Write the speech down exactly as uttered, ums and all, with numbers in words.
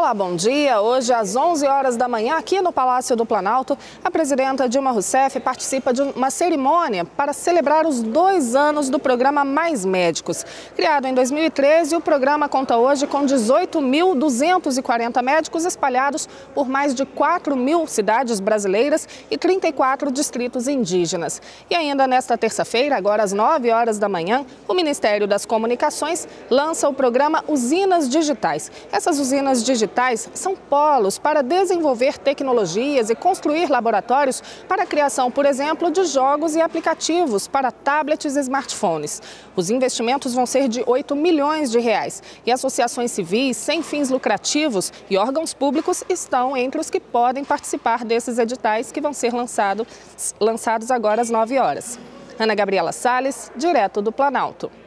Olá, bom dia. Hoje, às onze horas da manhã, aqui no Palácio do Planalto, a presidenta Dilma Rousseff participa de uma cerimônia para celebrar os dois anos do programa Mais Médicos. Criado em dois mil e treze, o programa conta hoje com dezoito mil duzentos e quarenta médicos espalhados por mais de quatro mil cidades brasileiras e trinta e quatro distritos indígenas. E ainda nesta terça-feira, agora às nove horas da manhã, o Ministério das Comunicações lança o programa Usinas Digitais. Essas usinas digitais são polos para desenvolver tecnologias e construir laboratórios para a criação, por exemplo, de jogos e aplicativos para tablets e smartphones. Os investimentos vão ser de oito milhões de reais e associações civis sem fins lucrativos e órgãos públicos estão entre os que podem participar desses editais que vão ser lançado, lançados agora às nove horas. Ana Gabriela Salles, direto do Planalto.